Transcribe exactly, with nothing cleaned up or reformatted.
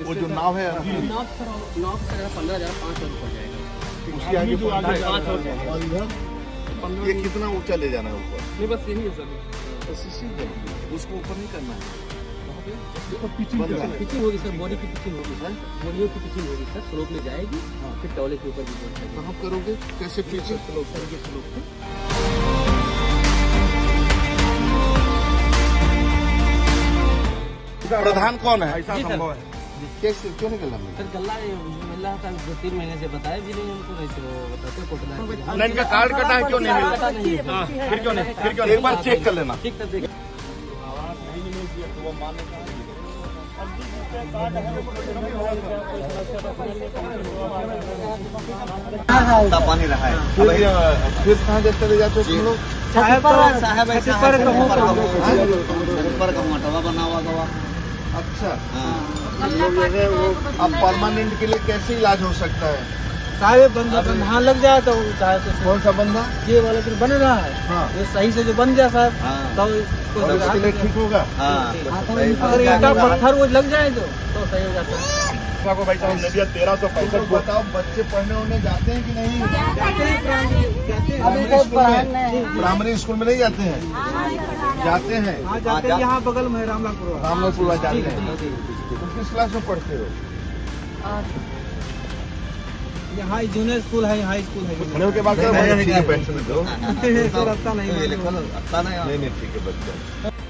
वो जो नाव है नाव नाव पंद्रह हजार पाँच सौ रुपये जाएगा, उसके आगे पाँच हो जाएगा। और इधर ये कितना ऊंचा ले जाना है ऊपर? नहीं बस यही है सर, बस इसी जगह उसको ऊपर नहीं करना है। पिचिंग होगी सर, बॉडी की पिचिंग होगी सर, बॉडियों की पिचिंग होगी सर, स्लोप में जाएगी फिर टॉले के ऊपर भी जाएगी। कहाँ करोगे, कैसे पिचिंग? स्लोप सर के स्लोप पे। प्रधान कौन है? ऐसा संभव है कैसे क्यों नहीं गला? सर गला मिल रहा था दो तीन महीने से, बताया भी नहीं उनको, नहीं तो बताते कोटला नहीं, इनका कार्ड कटा है, क्यों नहीं मिल रहा? फिर क्यों नहीं, फिर क्यों एक बार चेक कर लेना। ठीक है, ठीक पानी रहा है। फिर कहाँ जब चले जाते तुम लोग? साहब ऊपर का मटवा बना हुआ गवा। अच्छा, लोग जो है वो अब परमानेंट के लिए कैसे इलाज हो सकता है? साहब बंदा बंधा लग जाए तो कौन सा बंदा? ये वाला तो बन रहा है, हाँ, ये सही से जो बन जाए साहब तो इसके लिए ठीक होगा। अगर ईटा पत्थर वो लग जाए तो तो सही हो जाता है। भाई साहब ने दिया तेरह सौ पैंसठ। बताओ बच्चे पढ़ने उड़ने जाते हैं कि नहीं? प्राइमरी स्कूल में नहीं जाते हैं? जाते हैं, हाँ जाते हैं, यहाँ बगल में रामलालपुर रामलालपुर जाते हैं। तो किस क्लास में पढ़ते हो? यहाँ जूनियर स्कूल है, हाई स्कूल है। खड़े के बाद बैठने दो, लगता नहीं नहीं नहीं ठीक है बच्चा।